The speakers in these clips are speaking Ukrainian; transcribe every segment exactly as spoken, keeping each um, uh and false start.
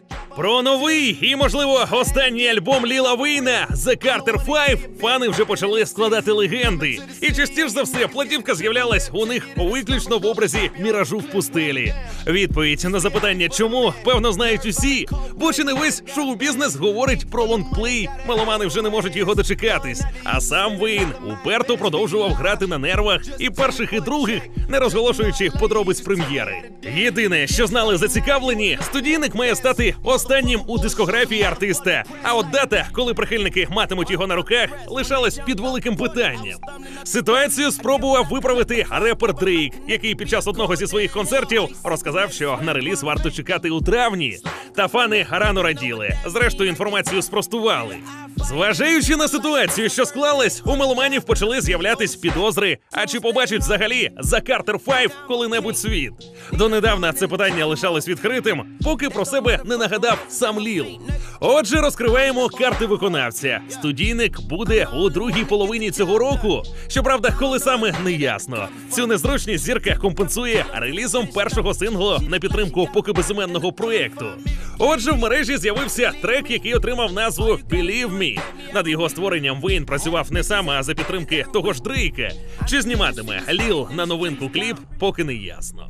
Про новий і, можливо, останній альбом Ліла Вейна «The Carter Five» фани вже почали складати легенди. І частіше за все платівка з'являлась у них виключно в образі міражу в пустелі. Відповідь на запитання «чому?» певно знають усі, бо чи не весь шоу-бізнес говорить про лонгплей, меломани вже не можуть його дочекатись. А сам Вейн уперто продовжував грати на нервах і перших, і других, не розголошуючи подробиць прем'єри. Єдине, що знали зацікавлені, студійник має стати останнім у дискографії артиста. А от дата, коли прихильники матимуть його на руках, лишалась під великим питанням. Ситуацію спробував виправити репер Дрейк, який під час одного зі своїх концертів розказав, що на реліз варто чекати у травні. Та фани рано раділи. Зрештою, інформацію спростували. Зважаючи на ситуацію, що склалась, у меломанів почали з'являтись підозри, а чи побачить взагалі «The Carter Five» коли-небудь світ. Донедавна це питання лишалось відкритим, поки про себе не нагадав сам Ліл. Отже, розкриваємо карти виконавця. Студійник буде у другій половині цього року. Щоправда, коли саме – не ясно. Цю незручність зірка компенсує релізом першого синглу на підтримку поки безіменного проєкту. Отже, в мережі з'явився трек, який отримав назву «Believe Me». Над його створенням Вейн працював не сам, а за підтримки того ж Дрейка. Чи зніматиме Ліл на новинку кліп, поки не ясно.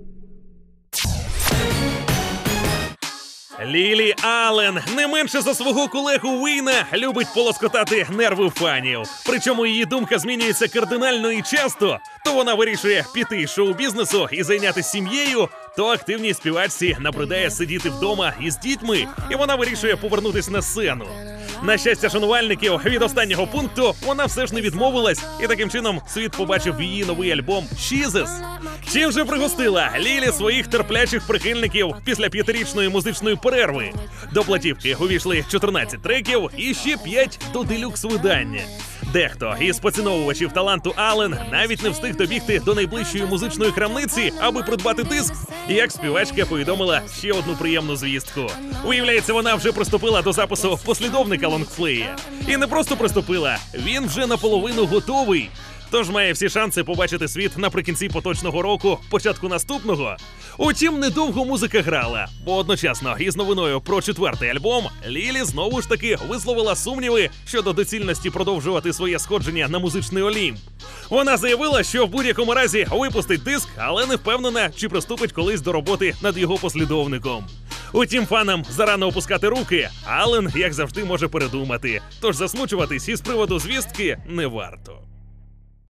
Лілі Аллен, не менше за свого колегу Вейна, любить полоскотати нерви фанів. Причому її думка змінюється кардинально і часто. То вона вирішує піти з шоу-бізнесу і зайнятися сім'єю, то активній співачці набридає сидіти вдома із дітьми, і вона вирішує повернутися на сцену. На щастя шанувальників, від останнього пункту вона все ж не відмовилась, і таким чином світ побачив її новий альбом «Sheezus». Чим же пригостила Лілі своїх терплячих прихильників після п'ятирічної музичної перерви? До платівки увійшли чотирнадцять треків і ще п'ять до делюкс-видання. Дехто із поціновувачів таланту Аллен навіть не встиг добігти до найближчої музичної крамниці, аби придбати диск, як співачка повідомила ще одну приємну звістку. Уявляється, вона вже приступила до запису послідовника лонгплея. І не просто приступила, він вже наполовину готовий. Тож має всі шанси побачити світ наприкінці поточного року, початку наступного. Утім, недовго музика грала, бо одночасно із новиною про четвертий альбом Лілі знову ж таки висловила сумніви щодо доцільності продовжувати своє сходження на музичний Олімп. Вона заявила, що в будь-якому разі випустить диск, але не впевнена, чи приступить колись до роботи над його послідовником. Утім, фанам зарано опускати руки, Аллен, як завжди, може передумати. Тож засмучуватись із приводу звістки не варто.